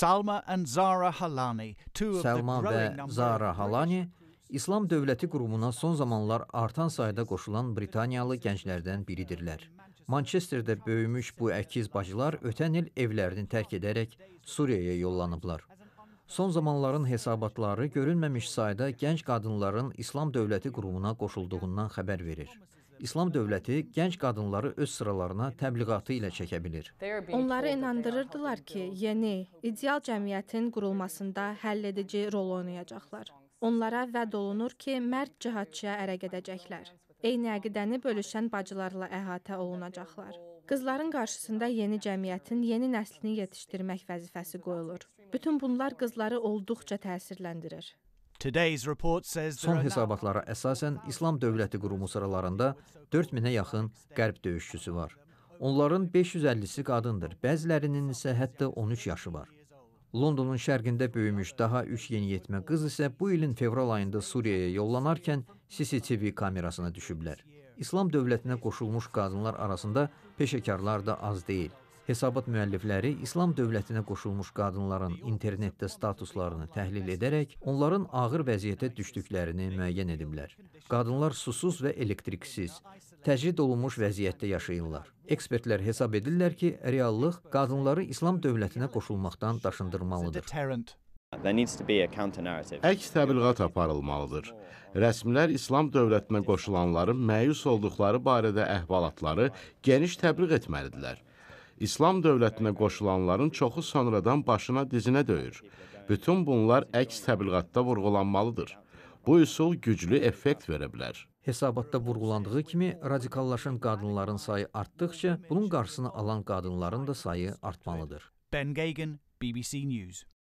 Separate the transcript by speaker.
Speaker 1: Salma and Zara Halani, two of the
Speaker 2: Səlma və
Speaker 1: growing number
Speaker 2: Zara
Speaker 1: of
Speaker 2: Halani, İslam Dövləti qurumuna son zamanlar artan sayda qoşulan Britaniyalı gənclərdən biridirlər. Manchesterdə böyümüş bu əkiz bacılar ötən il evlərini tərk edərək Suriyaya yollanıblar. Son zamanların hesabatları görülməmiş sayda gənc qadınların İslam Dövləti qurumuna qoşulduğundan xəbər verir. İslam Dövləti gənc qadınları öz sıralarına təbliğatı ilə çəkə bilir.
Speaker 3: Onları inandırırdılar ki, yeni, ideal cəmiyyətin qurulmasında həlledici rol oynayacaqlar. Onlara vəd olunur ki, mərd cihadçıya ərə gedəcəklər. Eyni əqidəni bölüşən bacılarla əhatə olunacaqlar. Qızların qarşısında yeni cəmiyyətin yeni nəslini yetişdirmək vəzifəsi qoyulur. Bütün bunlar qızları olduqca təsirləndirir.
Speaker 1: Today's report says there
Speaker 2: Son
Speaker 1: are now
Speaker 2: hesabatlara əsasən İslam Dövləti qurumu sıralarında 4000-ə yaxın qərb döyüşçüsü var. Onların 550-si qadındır, bəzilərinin isə hətta 13 yaşı var. Londonun şərqində böyümüş daha 3 yeniyetmə qız isə bu ilin fevral ayında Suriyaya yollanarkən CCTV kamerasına düşüblər. İslam Dövlətinə qoşulmuş qadınlar arasında peşəkarlar da az deyil. Hesabat müəllifləri İslam Dövlətinə qoşulmuş qadınların internetdə statuslarını təhlil edərək onların ağır vəziyyətə düşdüklərini müəyyən ediblər. Qadınlar susuz və elektriksiz, təcrid olunmuş vəziyyətdə yaşayırlar. Ekspertlər hesab edirlər ki, reallıq qadınları İslam Dövlətinə qoşulmaqdan daşındırmalıdır.
Speaker 1: deterrent.
Speaker 4: Əks təbliğat aparılmalıdır. Rəsmilər İslam Dövlətinə qoşulanların məyus olduqları barədə əhvalatları geniş təbliğ etməlidirlər. İslam Dövlətinə qoşulanların çoxu sonradan başına dizinə döyür. Bütün bunlar əks təbliğatda vurğulanmalıdır. Bu üsul güclü effekt verə bilər.
Speaker 2: Hesabatda vurğulandığı kimi radikallaşan qadınların sayı artdıqca bunun qarşısını alan qadınların da sayı artmalıdır.
Speaker 1: Ben Gagan, BBC News.